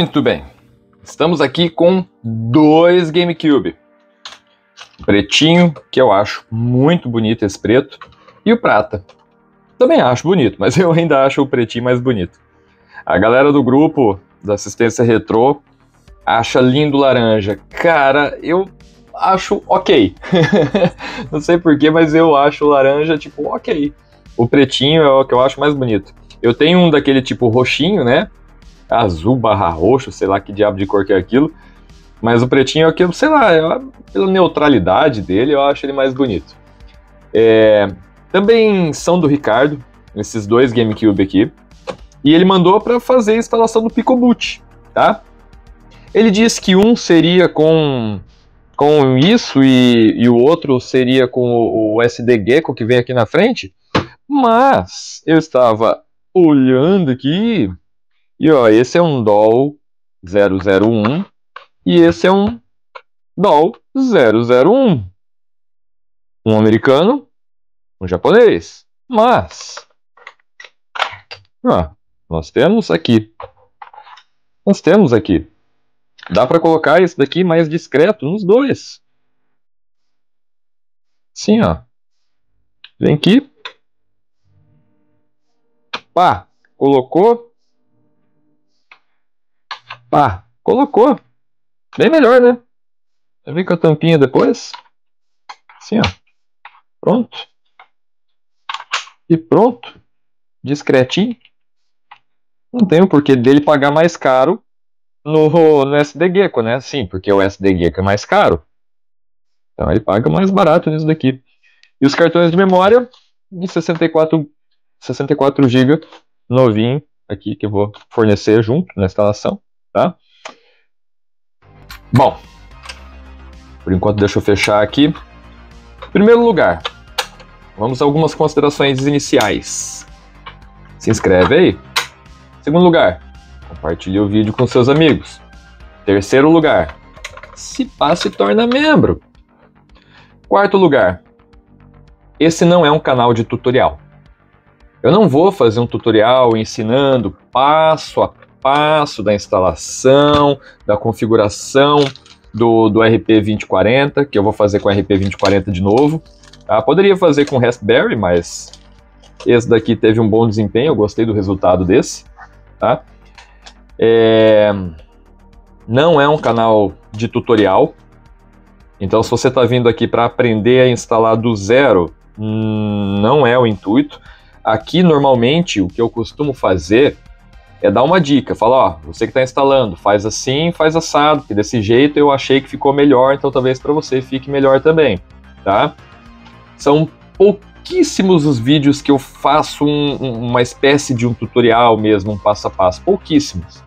Muito bem, estamos aqui com dois GameCube. O pretinho, que eu acho muito bonito esse preto, e o prata. Também acho bonito, mas eu ainda acho o pretinho mais bonito. A galera do grupo da assistência retrô acha lindo o laranja. Cara, eu acho ok. Não sei porquê, mas eu acho o laranja tipo ok. O pretinho é o que eu acho mais bonito. Eu tenho um daquele tipo roxinho, né? Azul barra roxo, sei lá que diabo de cor que é aquilo. Mas o pretinho é o que, sei lá, pela neutralidade dele, eu acho ele mais bonito. Também são do Ricardo, esses dois GameCube aqui. E ele mandou para fazer a instalação do PicoBoot, tá? Ele disse que um seria com isso e o outro seria com o SD Gecko que vem aqui na frente. Mas eu estava olhando aqui e ó, esse é um DOL 001 e esse é um DOL 001. Um americano, um japonês. Mas nós temos aqui. Dá para colocar esse daqui mais discreto nos dois. Assim, ó. Vem aqui. Pá, colocou. Pá, colocou. Bem melhor, né? Vem com a tampinha depois. Assim, ó. Pronto. E pronto. Discretinho. Não tem o porquê dele pagar mais caro no SD Gecko, né? Sim, porque o SD Gecko é mais caro. Então ele paga mais barato nisso daqui. E os cartões de memória de 64 GB novinho aqui que eu vou fornecer junto na instalação, tá? Bom, por enquanto deixa eu fechar aqui. Em primeiro lugar, vamos a algumas considerações iniciais. Se inscreve aí. Segundo lugar, compartilhe o vídeo com seus amigos. Terceiro lugar, se torna membro. Quarto lugar, esse não é um canal de tutorial. Eu não vou fazer um tutorial ensinando passo a passo da instalação, da configuração do RP2040, que eu vou fazer com o RP2040 de novo. Tá? Poderia fazer com Raspberry, mas esse daqui teve um bom desempenho, eu gostei do resultado desse. Tá? Não é um canal de tutorial, então se você está vindo aqui para aprender a instalar do zero, não é o intuito. Aqui normalmente o que eu costumo fazer é dar uma dica, falar, ó, você que está instalando, faz assim, faz assado, porque desse jeito eu achei que ficou melhor, então talvez para você fique melhor também, tá? São pouquíssimos os vídeos que eu faço uma espécie de um tutorial mesmo, um passo a passo, pouquíssimos.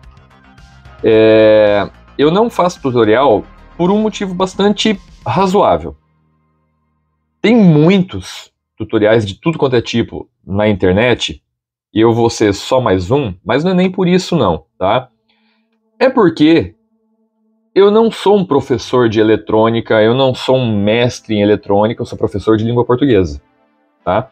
Eu não faço tutorial por um motivo bastante razoável. Tem muitos tutoriais de tudo quanto é tipo na internet, e eu vou ser só mais um, mas não é nem por isso não, tá? É porque eu não sou um professor de eletrônica, eu não sou um mestre em eletrônica, eu sou professor de língua portuguesa, tá?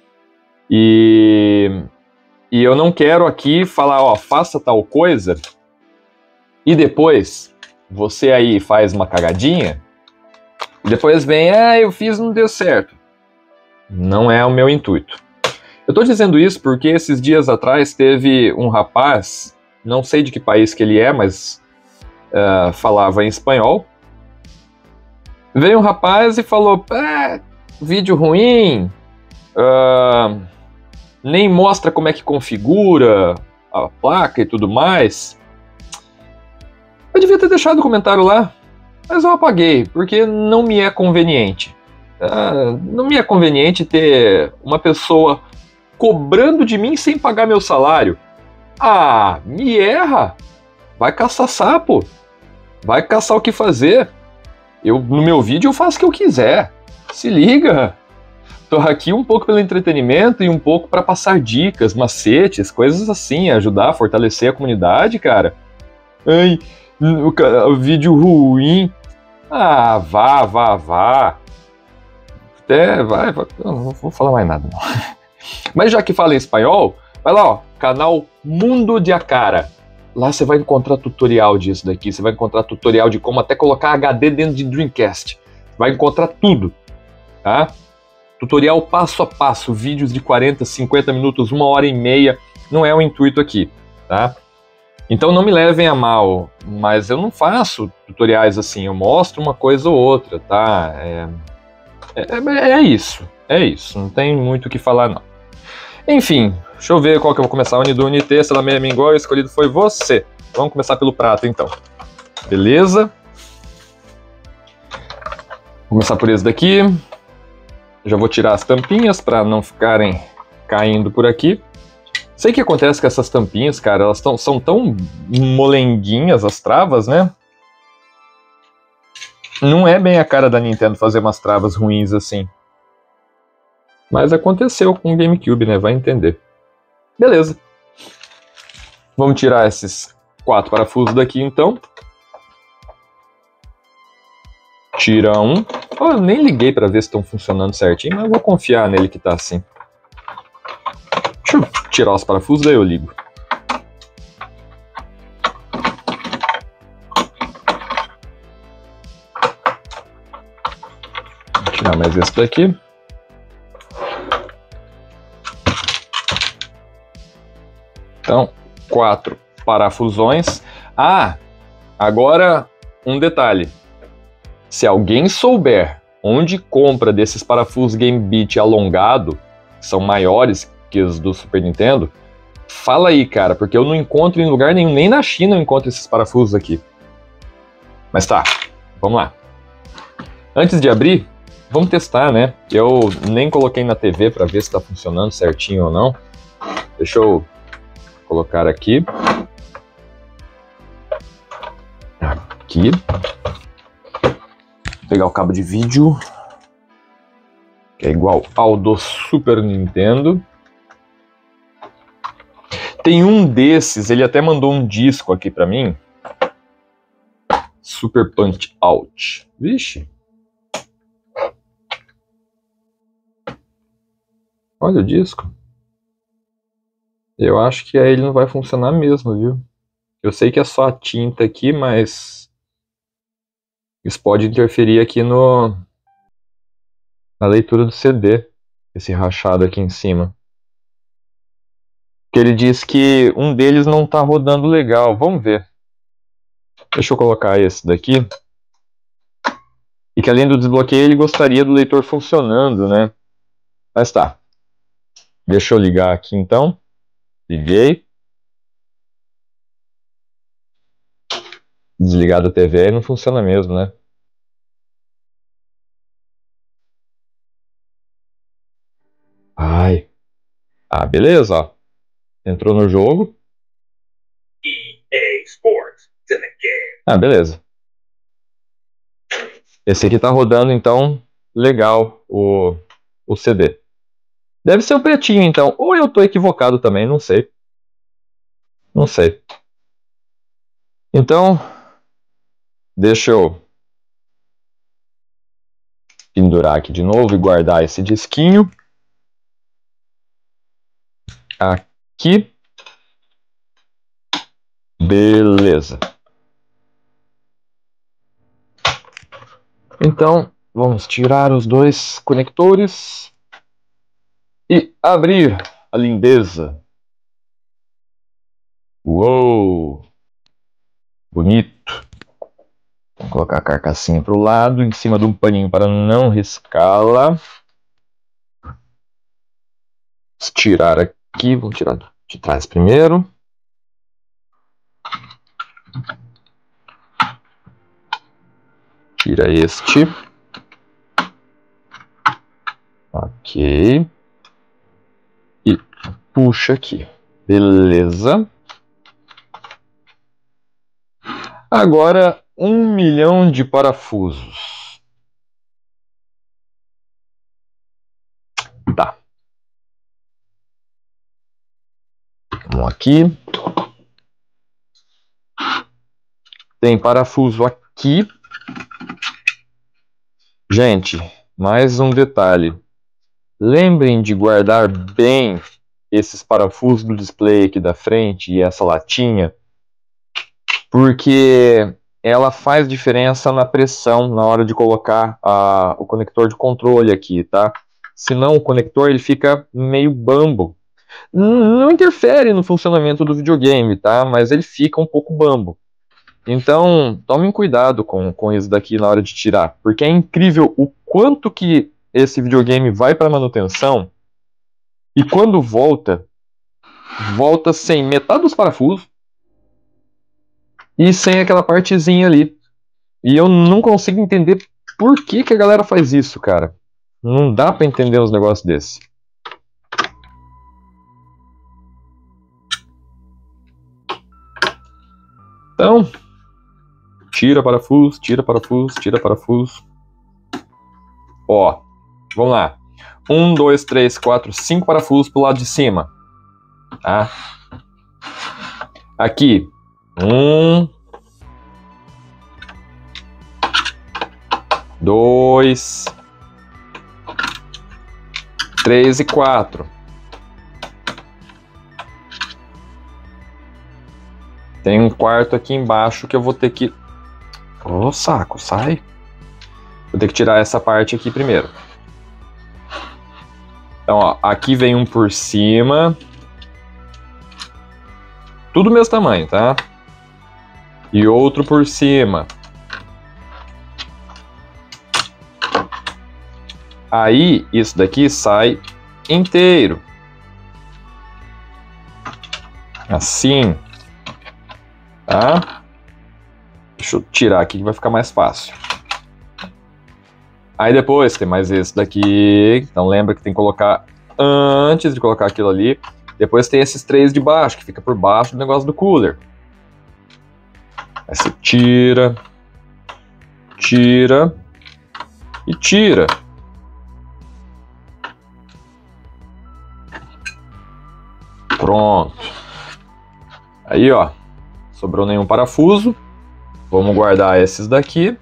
E eu não quero aqui falar, ó, faça tal coisa, e depois você aí faz uma cagadinha, e depois vem, eu fiz, não deu certo. Não é o meu intuito. Eu estou dizendo isso porque esses dias atrás teve um rapaz, não sei de que país que ele é, mas falava em espanhol. Veio um rapaz e falou, vídeo ruim, nem mostra como é que configura a placa e tudo mais. Eu devia ter deixado o comentário lá, mas eu apaguei, porque não me é conveniente. Não me é conveniente ter uma pessoa cobrando de mim sem pagar meu salário. Me erra! Vai caçar sapo! Vai caçar o que fazer! No meu vídeo eu faço o que eu quiser. Se liga! Tô aqui um pouco pelo entretenimento e um pouco para passar dicas, macetes, coisas assim, ajudar a fortalecer a comunidade, cara. O vídeo ruim. Vá. Vai. Não vou falar mais nada, não. Mas já que fala em espanhol, vai lá, ó, canal Mundo de Acara. lá você vai encontrar tutorial disso daqui, você vai encontrar tutorial de como até colocar HD dentro de Dreamcast. Vai encontrar tudo, tá? Tutorial passo a passo, vídeos de 40, 50 minutos, 1h30, não é o intuito aqui, tá? Então não me levem a mal, mas eu não faço tutoriais assim, eu mostro uma coisa ou outra, tá? É isso, não tem muito o que falar não. Enfim, deixa eu ver qual que eu vou começar, Unidu, Unité, Salamé, Mingol, o escolhido foi você. Vamos começar pelo prato então, beleza? Vou começar por esse daqui, já vou tirar as tampinhas para não ficarem caindo por aqui. Sei que acontece com essas tampinhas, cara, elas são tão molenguinhas as travas, né? Não é bem a cara da Nintendo fazer umas travas ruins assim. Mas aconteceu com o GameCube, né? Vai entender. Beleza. Vamos tirar esses 4 parafusos daqui, então. Tira um. Oh, eu nem liguei para ver se estão funcionando certinho, mas eu vou confiar nele que tá assim. Deixa eu tirar os parafusos, daí eu ligo. Vou tirar mais esse daqui. Então, 4 parafusões. Ah, agora um detalhe. Se alguém souber onde compra desses parafusos Game Beat alongado, que são maiores que os do Super Nintendo, fala aí, cara, porque eu não encontro em lugar nenhum, nem na China eu encontro esses parafusos aqui. Mas tá, vamos lá. Antes de abrir, vamos testar, né? Eu nem coloquei na TV para ver se está funcionando certinho ou não. Deixa eu colocar aqui. Aqui. Vou pegar o cabo de vídeo, que é igual ao do Super Nintendo. Tem um desses, ele até mandou um disco aqui pra mim. Super Punch Out. Vixe. Olha o disco. Eu acho que aí ele não vai funcionar mesmo, viu? Eu sei que é só a tinta aqui, mas isso pode interferir aqui na leitura do CD. Esse rachado aqui em cima. Que ele diz que um deles não tá rodando legal. Vamos ver. Deixa eu colocar esse daqui. E que além do desbloqueio ele gostaria do leitor funcionando, né? Mas tá. Deixa eu ligar aqui então. Liguei. Desligado a TV não funciona mesmo, né? Ai. Ah, beleza, ó. Entrou no jogo. EA Sports. Ah, beleza. Esse aqui tá rodando, então, legal o CD. Deve ser o pretinho, então. Ou eu tô equivocado também, não sei. Não sei. Então, deixa eu pendurar aqui de novo e guardar esse disquinho. Aqui. Beleza. Então, vamos tirar os 2 conectores e abrir a lindeza. Uou! Bonito. Vamos colocar a carcassinha para o lado, em cima de um paninho para não riscá-la. Vamos tirar aqui, vamos tirar de trás primeiro. Tira este. Ok. E puxa aqui. Beleza. Agora 1 milhão de parafusos. Tá. Vamos aqui. Tem parafuso aqui. Gente, mais um detalhe. Lembrem de guardar bem esses parafusos do display aqui da frente e essa latinha, porque ela faz diferença na pressão na hora de colocar o conector de controle aqui, tá? Senão o conector ele fica meio bambo. Não interfere no funcionamento do videogame, tá? Mas ele fica um pouco bambo. Então, tomem cuidado com isso daqui na hora de tirar, porque é incrível o quanto que esse videogame vai para manutenção e quando volta sem metade dos parafusos e sem aquela partezinha ali. E eu não consigo entender por que a galera faz isso, cara. Não dá para entender uns negócios desses. Então, tira parafuso, tira parafuso, tira parafuso. Ó, vamos lá. 1, 2, 3, 4, 5 parafusos pro lado de cima. Tá? Aqui. 1, 2, 3 e 4. Tem um quarto aqui embaixo que eu vou ter que... Ô, saco, sai. Vou ter que tirar essa parte aqui primeiro. Então, ó, aqui vem um por cima. Tudo mesmo tamanho, tá? E outro por cima. Aí, isso daqui sai inteiro. Assim. Tá? Deixa eu tirar aqui que vai ficar mais fácil. Aí depois tem mais esse daqui. Então lembra que tem que colocar antes de colocar aquilo ali. Depois tem esses 3 de baixo, que fica por baixo do negócio do cooler. Aí você tira. Tira. E tira. Pronto. Aí, ó. Sobrou nenhum parafuso. Vamos guardar esses daqui.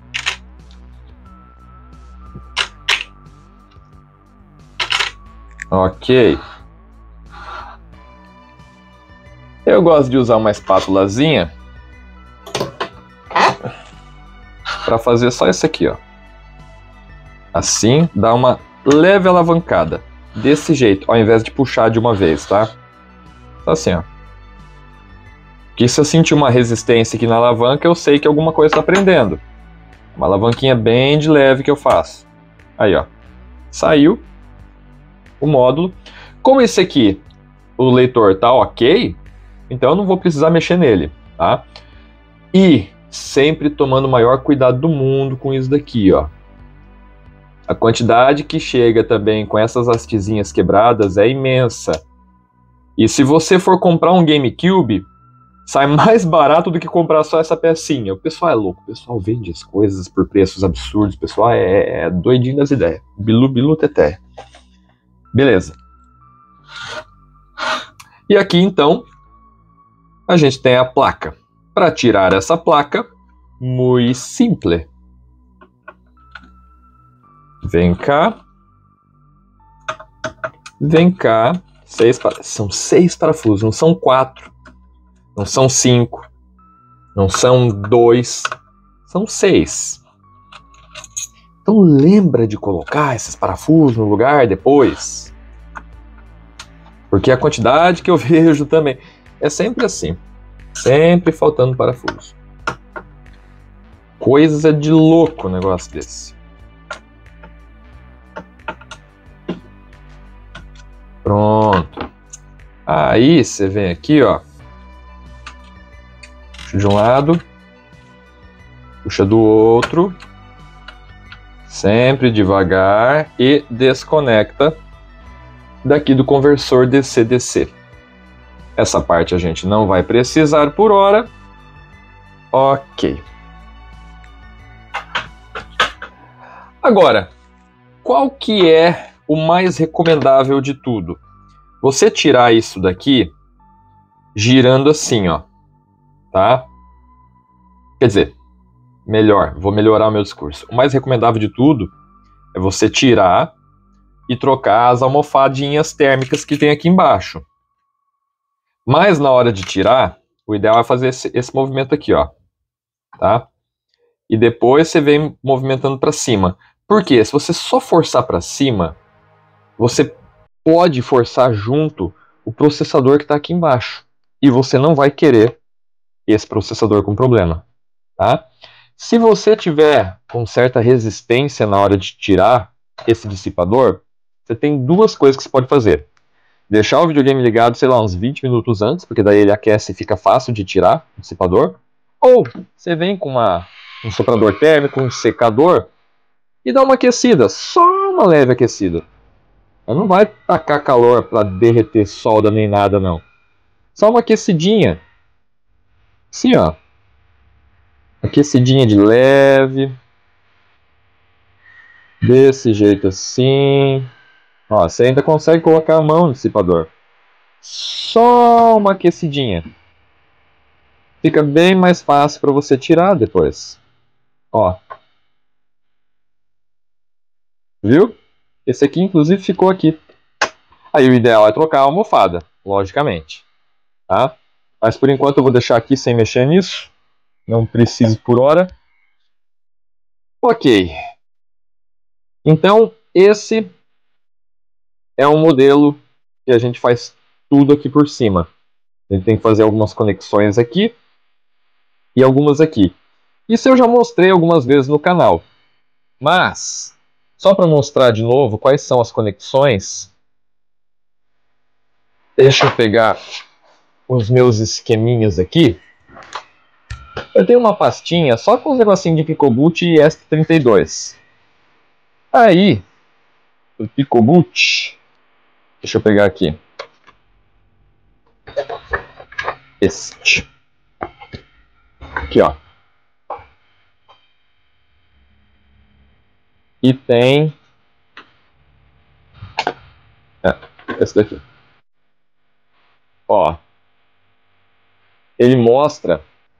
Ok. Eu gosto de usar uma espátulazinha para fazer só isso aqui, ó. Assim, dá uma leve alavancada. Desse jeito, ao invés de puxar de uma vez, tá? Só assim, ó. Que se eu sentir uma resistência aqui na alavanca, eu sei que alguma coisa está prendendo. Uma alavanquinha bem de leve que eu faço. Aí, ó. Saiu o módulo. Como esse aqui, o leitor tá ok, então eu não vou precisar mexer nele, tá? E sempre tomando o maior cuidado do mundo com isso daqui, ó. A quantidade que chega também com essas hastezinhas quebradas é imensa. E se você for comprar um GameCube, sai mais barato do que comprar só essa pecinha. O pessoal é louco, o pessoal vende as coisas por preços absurdos, o pessoal é doidinho das ideias. Bilu, bilu, teté. Beleza. E aqui, então, a gente tem a placa. Para tirar essa placa, muito simples. Vem cá. Vem cá. São 6 parafusos, não são 4. Não são 5. Não são 2. São 6. Então lembra de colocar esses parafusos no lugar depois. Porque a quantidade que eu vejo também é sempre assim. Sempre faltando parafuso. Coisa de louco o negócio desse. Pronto. Aí você vem aqui, ó. Puxa de um lado. Puxa do outro. Sempre devagar. E desconecta daqui do conversor DC-DC. Essa parte a gente não vai precisar por hora. Ok. Agora, qual que é o mais recomendável de tudo? Você tirar isso daqui girando assim, ó. Tá? Quer dizer, vou melhorar o meu discurso. O mais recomendável de tudo é você tirar e trocar as almofadinhas térmicas que tem aqui embaixo. Mas na hora de tirar, O ideal é fazer esse movimento aqui, ó. Tá? E depois você vem movimentando para cima. Por quê? Se você só forçar para cima, você pode forçar junto o processador que está aqui embaixo. E você não vai querer esse processador com problema. Tá? Se você tiver com certa resistência na hora de tirar esse dissipador, você tem duas coisas que você pode fazer. Deixar o videogame ligado, sei lá, uns 20 minutos antes, porque daí ele aquece e fica fácil de tirar o dissipador. Ou você vem com um soprador térmico, um secador, e dá uma aquecida, só uma leve aquecida. Ela não vai tacar calor para derreter solda nem nada, não. Só uma aquecidinha. Assim, ó. Aquecidinha de leve. Desse jeito assim. Ó, você ainda consegue colocar a mão no dissipador. Só uma aquecidinha. Fica bem mais fácil para você tirar depois. Ó. Viu? Esse aqui, inclusive, ficou aqui. Aí o ideal é trocar a almofada, logicamente. Tá? Mas por enquanto eu vou deixar aqui sem mexer nisso. Não preciso por hora. Ok. Então, esse é um modelo que a gente faz tudo aqui por cima. A gente tem que fazer algumas conexões aqui e algumas aqui. Isso eu já mostrei algumas vezes no canal. Mas, só para mostrar de novo quais são as conexões, deixa eu pegar os meus esqueminhas aqui. Eu tenho uma pastinha só com os negocinhos de Picoboot e ESP32. Aí, o Picoboot, deixa eu pegar aqui. Este. Aqui, ó. E tem... esse daqui. Ó. Ele mostra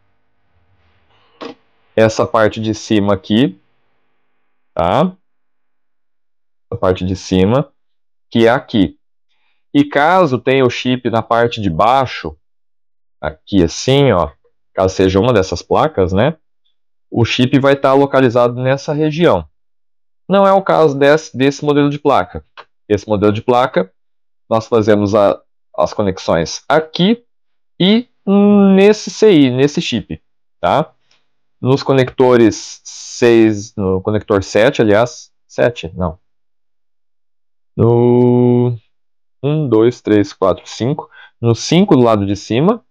essa parte de cima aqui, tá? A parte de cima, que é aqui. E caso tenha o chip na parte de baixo, aqui assim, ó, caso seja uma dessas placas, né? O chip vai estar localizado nessa região. Não é o caso desse modelo de placa. Esse modelo de placa, nós fazemos as conexões aqui e nesse CI, nesse chip, tá? Nos conectores 6, no conector 7, aliás, 7, não. No 1, 2, 3, 4, 5. No 5 do lado de cima.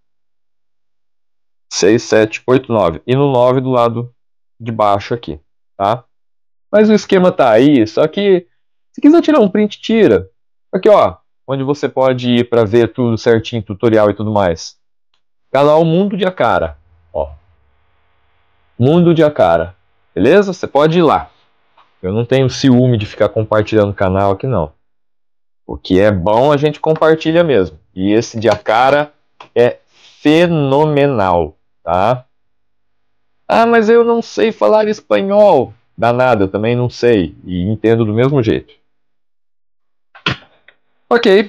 6, 7, 8, 9. E no 9 do lado de baixo aqui, tá? Mas o esquema tá aí, só que se quiser tirar um print, tira. Aqui, ó, onde você pode ir para ver tudo certinho, tutorial e tudo mais. Canal Mundo de Acara, ó. Mundo de Acara, beleza? Você pode ir lá. Eu não tenho ciúme de ficar compartilhando o canal aqui, não. O que é bom a gente compartilha mesmo. E esse de Acara é fenomenal, tá? Ah, mas eu não sei falar espanhol. Danado, eu também não sei. E entendo do mesmo jeito. Ok.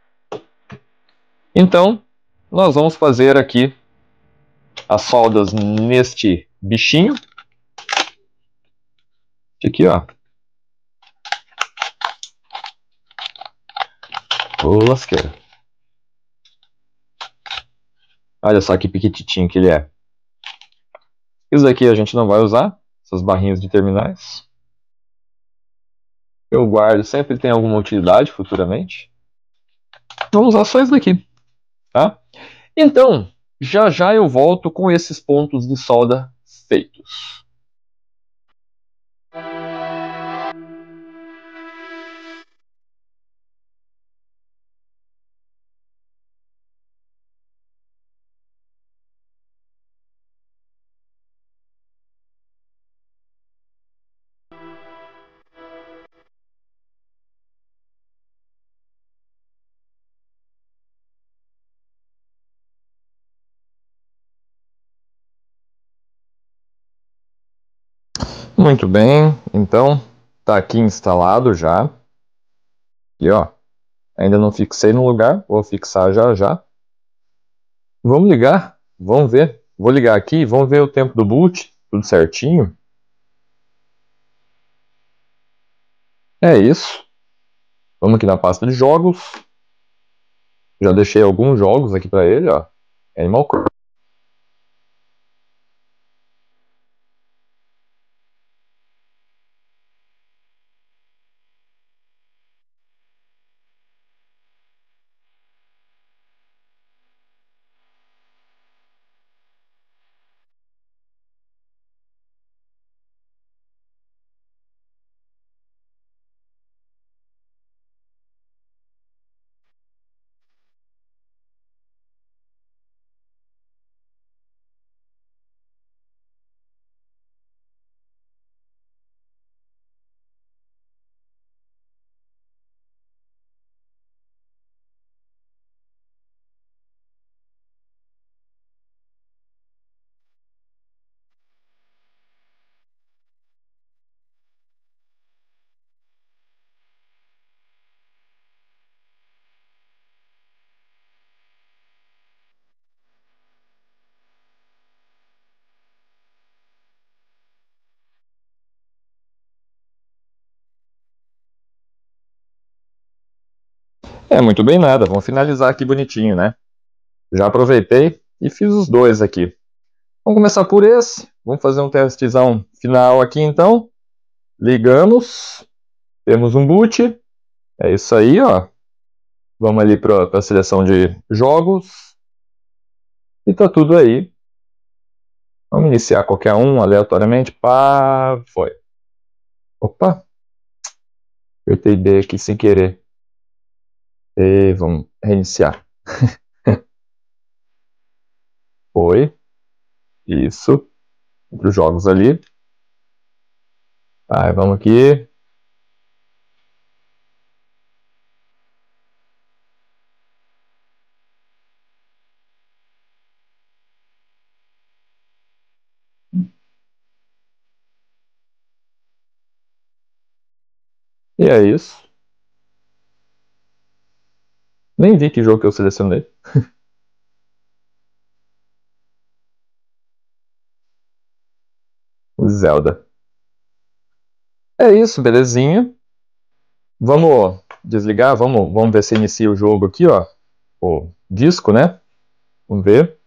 Então, nós vamos fazer aqui as soldas neste bichinho. Aqui, ó. Ô, lasqueira. Olha só que piquititinho que ele é. Isso aqui a gente não vai usar. Essas barrinhas de terminais. Eu guardo, sempre tem alguma utilidade futuramente. Vamos usar só isso daqui, tá? Então, já já eu volto com esses pontos de solda feitos. Muito bem, então tá aqui instalado já. E ó, ainda não fixei no lugar, vou fixar já já. Vamos ligar Vamos ver. Vou ligar aqui, vamos ver o tempo do boot, tudo certinho. É isso. Vamos aqui na pasta de jogos. Já deixei alguns jogos aqui para ele, ó. Animal Crossing. É, muito bem nada. Vamos finalizar aqui bonitinho, né? Já aproveitei e fiz os dois aqui. Vamos começar por esse. Vamos fazer um testzão final aqui, então. Ligamos. Temos um boot. É isso aí, ó. Vamos ali para a seleção de jogos. E tá tudo aí. Vamos iniciar qualquer um aleatoriamente. Pá, foi. Opa, apertei B aqui sem querer. E vamos reiniciar. Foi. Isso. Para os jogos ali. Vai, vamos aqui. E é isso. Nem vi que jogo que eu selecionei. O Zelda. É isso, belezinha. Vamos desligar, vamos ver se inicia o jogo aqui, ó. O disco, né? Vamos ver.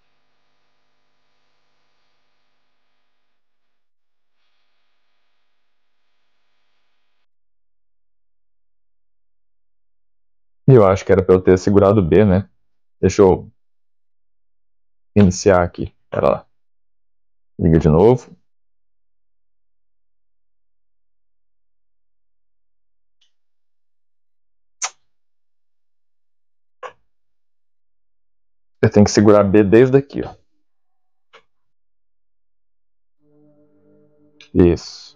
Eu acho que era para eu ter segurado B, né? Deixa eu iniciar aqui. Pera lá. Liga de novo. Eu tenho que segurar B desde aqui, ó. Isso.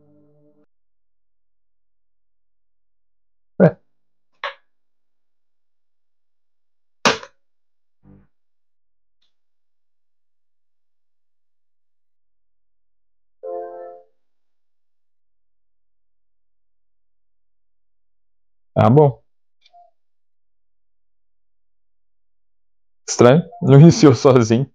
É, tá bom. Estranho. Não iniciou sozinho.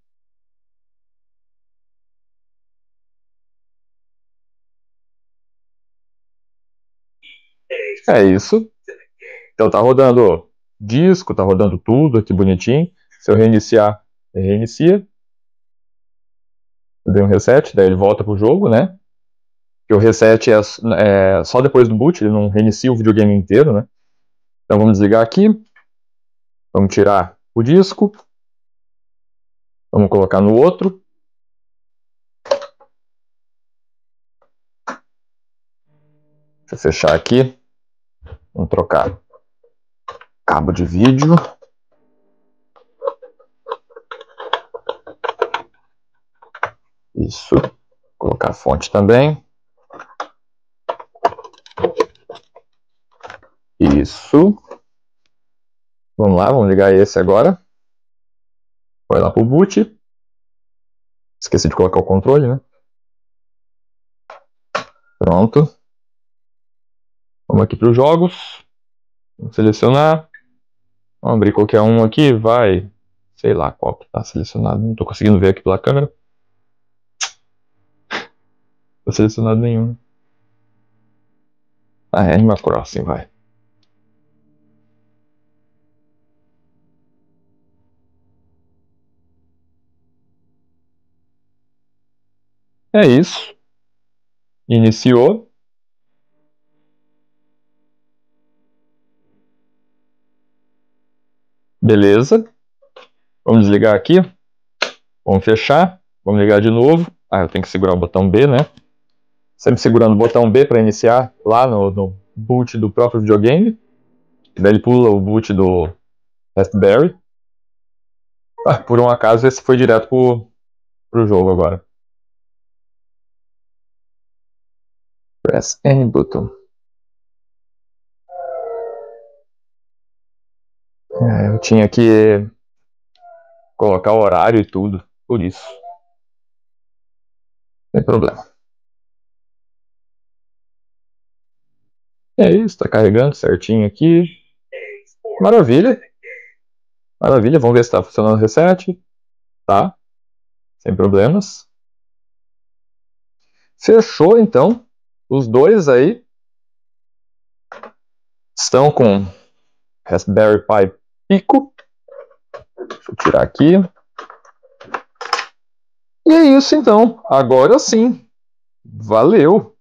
É isso. Então tá rodando disco, tá rodando tudo aqui bonitinho. Se eu reiniciar, ele reinicia. Eu dei um reset, daí ele volta pro jogo, né? Porque o reset é só depois do boot, ele não reinicia o videogame inteiro, né? Então vamos desligar aqui. Vamos tirar o disco. Vamos colocar no outro. Deixa eu fechar aqui. Vamos trocar cabo de vídeo. Isso. Colocar a fonte também. Isso. Vamos lá, vamos ligar esse agora. Vai lá pro boot. Esqueci de colocar o controle, né? Pronto. Vamos aqui para os jogos. Vamos selecionar. Vamos abrir qualquer um aqui. Vai. Sei lá qual que tá selecionado. Não tô conseguindo ver aqui pela câmera. Não tá selecionado nenhum. Ah, é Animal Crossing, vai. É isso. Iniciou. Beleza. Vamos desligar aqui. Vamos fechar. Vamos ligar de novo. Ah, eu tenho que segurar o botão B, né? Sempre segurando o botão B para iniciar lá no boot do próprio videogame. E daí ele pula o boot do Raspberry. Ah, por um acaso esse foi direto pro jogo agora. Press any button. Eu tinha que colocar o horário e tudo, por isso. Sem problema. É isso, tá carregando certinho aqui. Maravilha. Maravilha, vamos ver se tá funcionando o reset. Tá, sem problemas. Fechou então. Os dois aí estão com Raspberry Pi Pico. Deixa eu tirar aqui. E é isso então. Agora sim. Valeu!